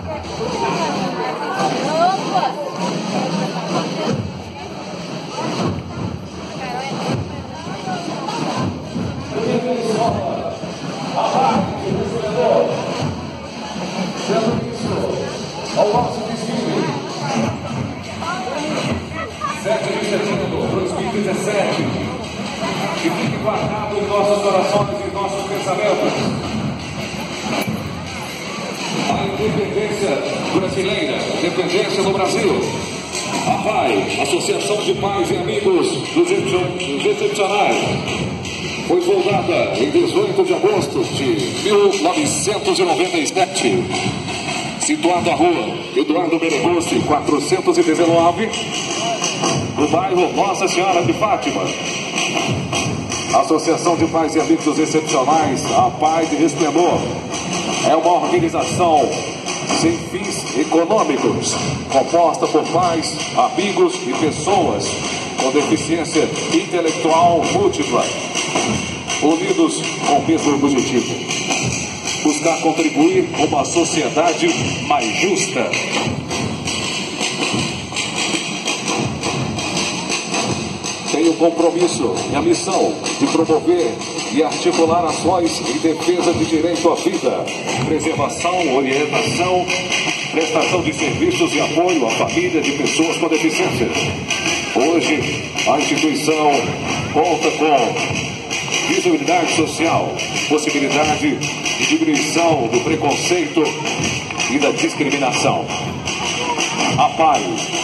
Ao nosso desfile, 7 de setembro de 2017, que fique guardado em nossos corações e nossos pensamentos. A independência brasileira, a independência do Brasil. A PAI, Associação de Pais e Amigos dos Excepcionais, foi fundada em 18 de agosto de 1997. Situado na rua Eduardo Meneguzzi, 419, no bairro Nossa Senhora de Fátima. Associação de Pais e Amigos Excepcionais, a PAI de Resplendor, é uma organização sem fins econômicos, composta por pais, amigos e pessoas com deficiência intelectual múltipla, unidos com o mesmo objetivo: buscar contribuir com uma sociedade mais justa. Tem o compromisso e a missão de promover e articular ações em defesa de direito à vida, preservação, orientação, prestação de serviços e apoio à família de pessoas com deficiência. Hoje, a instituição conta com visibilidade social, possibilidade de diminuição do preconceito e da discriminação. A PAI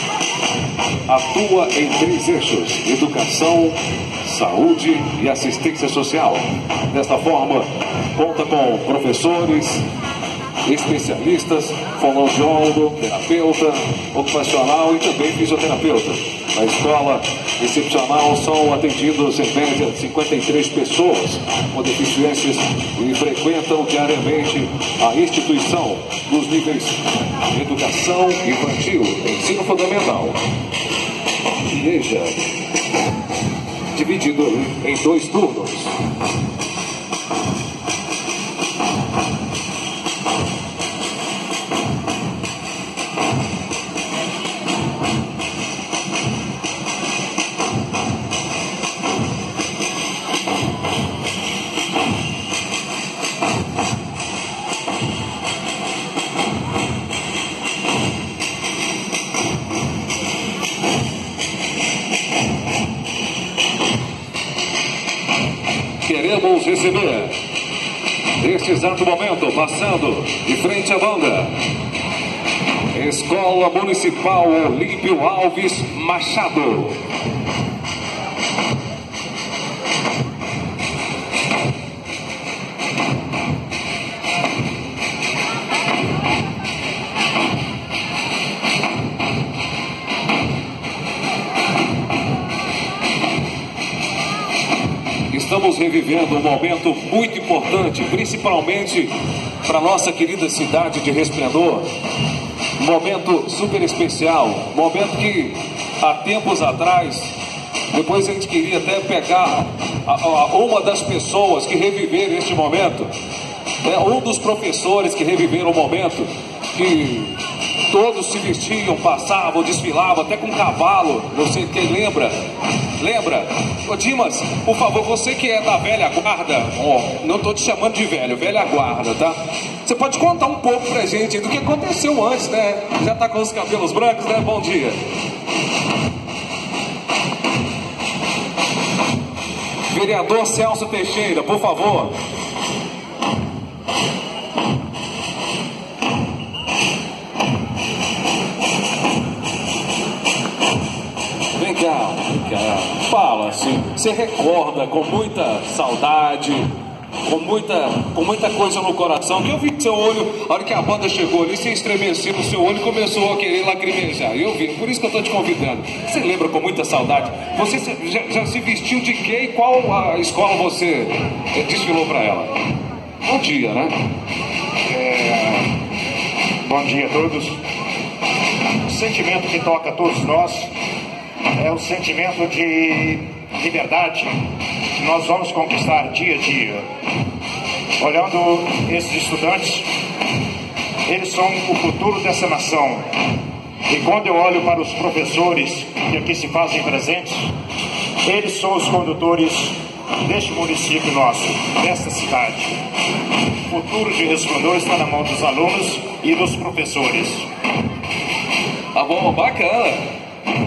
atua em 3 eixos: educação, saúde e assistência social. Desta forma, conta com professores, especialistas, fonoaudiólogo, terapeuta ocupacional e também fisioterapeuta. Na escola excepcional são atendidos em média 53 pessoas com deficiências e frequentam diariamente a instituição nos níveis de educação infantil, ensino fundamental. Igreja, dividido em 2 turnos. Queremos receber, neste exato momento, passando de frente à banda, Escola Municipal Olímpio Alves Machado. Estamos revivendo um momento muito importante, principalmente para nossa querida cidade de Resplendor. Um momento super especial, um momento que há tempos atrás, depois a gente queria até pegar uma das pessoas que reviveram este momento, um dos professores que reviveram o momento, que todos se vestiam, passavam, desfilavam, até com cavalo. Você que lembra? Lembra? Ô Dimas, por favor, você que é da velha guarda, não estou te chamando de velho, velha guarda, tá? Você pode contar um pouco pra gente do que aconteceu antes, né? Já tá com os cabelos brancos, né? Bom dia. Vereador Celso Teixeira, por favor. Vem cá, fala assim, você recorda com muita saudade, com muita coisa no coração, que eu vi seu olho, a hora que a banda chegou ali, você estremeceu no seu olho e começou a querer lacrimejar. Eu vi, por isso que eu estou te convidando. Você lembra com muita saudade? Você já se vestiu de quê e qual a escola você desfilou para ela? Bom dia, né? Bom dia a todos. O sentimento que toca a todos nós é o sentimento de liberdade que nós vamos conquistar dia a dia. Olhando esses estudantes, Eles são o futuro dessa nação. E quando eu olho para os professores que aqui se fazem presentes, eles são os condutores deste município nosso, desta cidade. O futuro de Resplendor está na mão dos alunos e dos professores. Tá bom, bacana.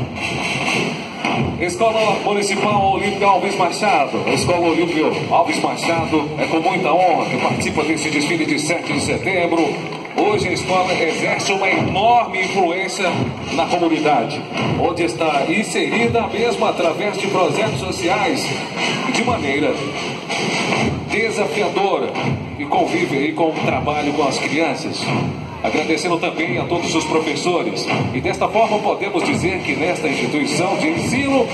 Escola Municipal Olímpio Alves Machado. A Escola Olímpio Alves Machado é com muita honra que participa desse desfile de 7 de setembro. Hoje a escola exerce uma enorme influência na comunidade, onde está inserida mesmo através de projetos sociais de maneira desafiadora e convive aí com o trabalho com as crianças. Agradecendo também a todos os professores. E desta forma podemos dizer que nesta instituição de ensino,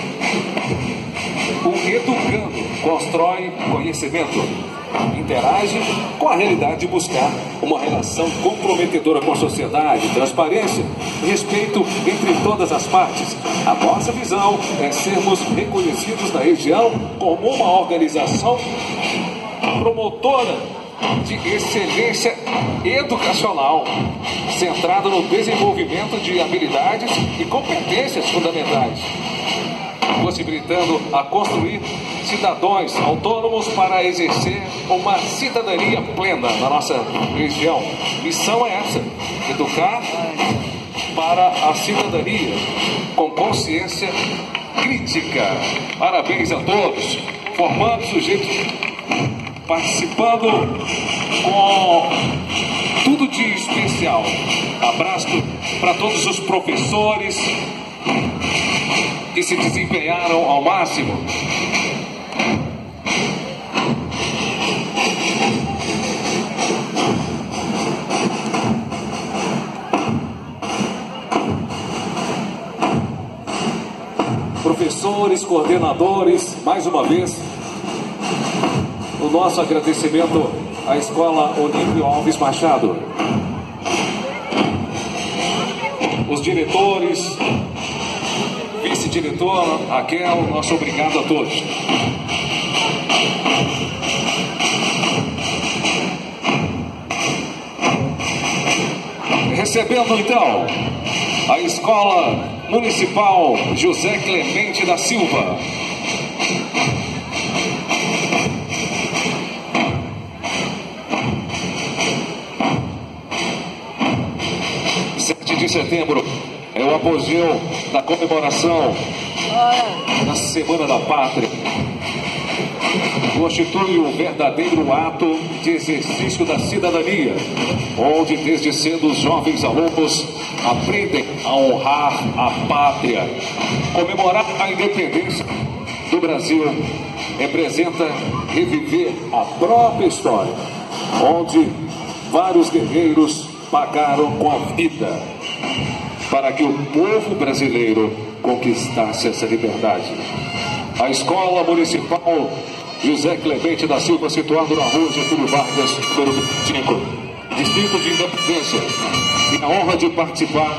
o educando constrói conhecimento, interage com a realidade de buscar uma relação comprometedora com a sociedade, transparência, respeito entre todas as partes. A nossa visão é sermos reconhecidos na região como uma organização promotora de excelência educacional, centrada no desenvolvimento de habilidades e competências fundamentais, possibilitando a construir cidadãos autônomos para exercer uma cidadania plena na nossa região. Missão é essa: educar para a cidadania com consciência crítica. Parabéns a todos, formando sujeitos, participando com tudo de especial. Abraço para todos os professores que se desempenharam ao máximo. Professores, coordenadores, mais uma vez, o nosso agradecimento à Escola Olímpio Alves Machado. Os diretores, vice-diretor, Raquel, nosso obrigado a todos. Recebendo então a Escola Municipal José Clemente da Silva. De setembro é o apogeu da comemoração da Semana da Pátria. Constitui um verdadeiro ato de exercício da cidadania, onde desde cedo os jovens alunos aprendem a honrar a pátria. Comemorar a independência do Brasil representa reviver a própria história, onde vários guerreiros pagaram com a vida para que o povo brasileiro conquistasse essa liberdade. A Escola Municipal José Clemente da Silva, situada na rua Getúlio Vargas, número 5, Distrito de Independência, e a honra de participar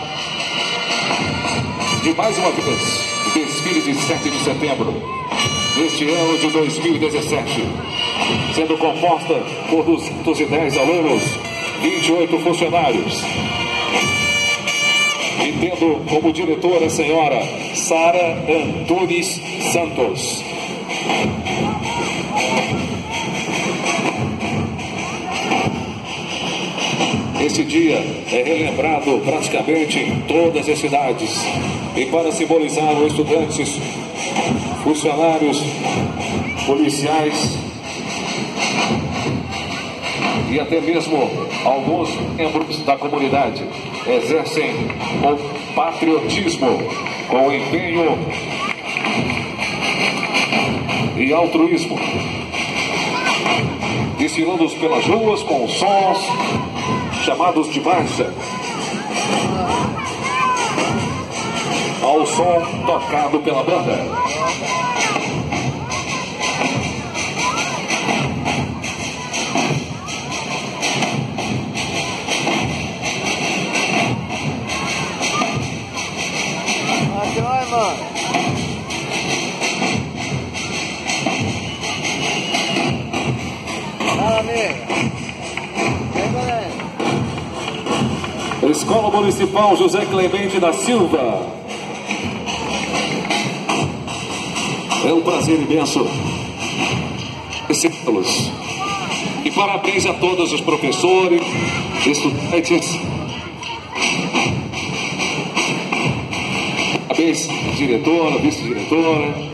de mais uma vez o desfile de 7 de setembro, neste ano de 2017, sendo composta por 210 alunos, 28 funcionários, e tendo como diretora a senhora Sara Antunes Santos. Esse dia é relembrado praticamente em todas as cidades, e para simbolizar os estudantes, funcionários, policiais e até mesmo alguns membros da comunidade exercem o patriotismo com empenho e altruísmo, desfilando pelas ruas com sons chamados de marcha, ao som tocado pela banda. Escola Municipal José Clemente da Silva. É um prazer imenso recebê-los. E parabéns a todos os professores, estudantes, parabéns, diretora, vice-diretora.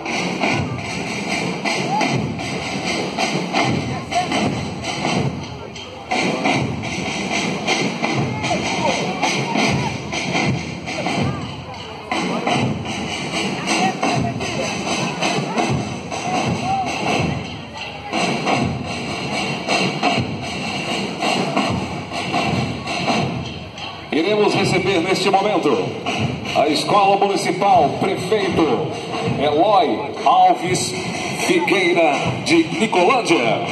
Iremos receber neste momento a Escola Municipal Prefeito Eloy Alves Figueira de Nicolândia.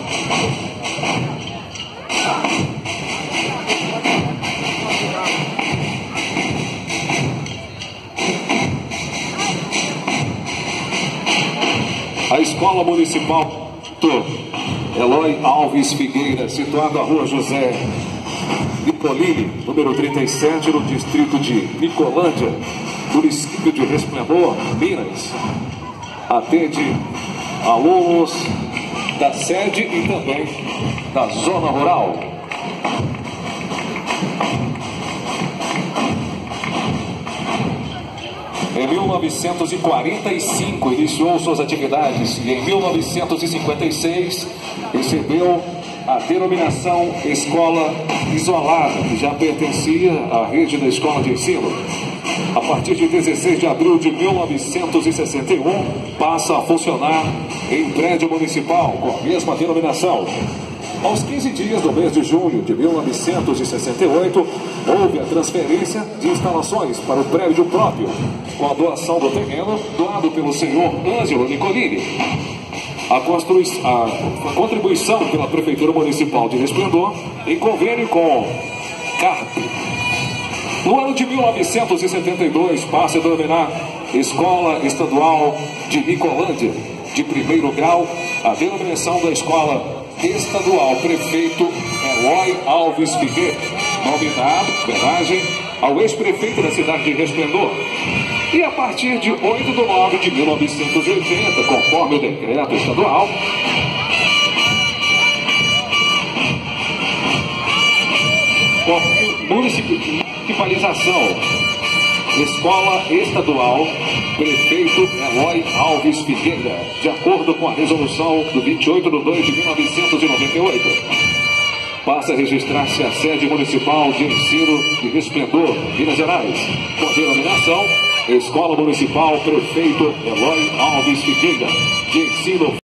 A Escola Municipal Eloy Alves Figueira, situada na Rua José Nicolini, número 37, no distrito de Nicolândia, município de Resplendor, Minas. Atende alunos da sede e também da zona rural. Em 1945 iniciou suas atividades e em 1956 recebeu a denominação Escola Isolada, que já pertencia à rede da escola de ensino. A partir de 16 de abril de 1961, passa a funcionar em prédio municipal com a mesma denominação. Aos 15 dias do mês de junho de 1968, houve a transferência de instalações para o prédio próprio, com a doação do terreno doado pelo senhor Ângelo Nicolini. A contribuição pela Prefeitura Municipal de Resplendor em convênio com CARP. No ano de 1972, passa a denominar Escola Estadual de Nicolândia, de primeiro grau, a denominação da Escola Estadual Prefeito Eloy Alves Figueira, nominado, homenagem ao ex-prefeito da cidade de Resplendor. E a partir de 8 de nove de 1980, conforme o decreto estadual, municipalização, Escola Estadual Prefeito Eloy Alves Figueira, de acordo com a resolução do 28 de 2 de 1998. Passa a registrar-se a sede municipal de ensino de Resplendor, Minas Gerais, com a denominação Escola Municipal Prefeito Eloy Alves Figueira, de ensino